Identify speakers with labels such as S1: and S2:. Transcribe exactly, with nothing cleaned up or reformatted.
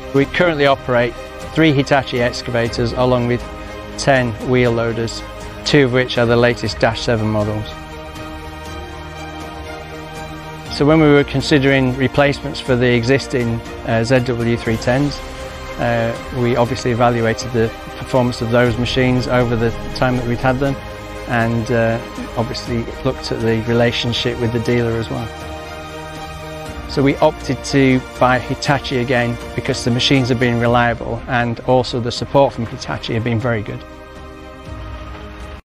S1: We currently operate three Hitachi excavators along with ten wheel loaders, two of which are the latest Dash seven models. So when we were considering replacements for the existing uh, Z W three tens, uh, we obviously evaluated the performance of those machines over the time that we'd had them, and uh, obviously looked at the relationship with the dealer as well. So we opted to buy Hitachi again because the machines have been reliable and also the support from Hitachi have been very good.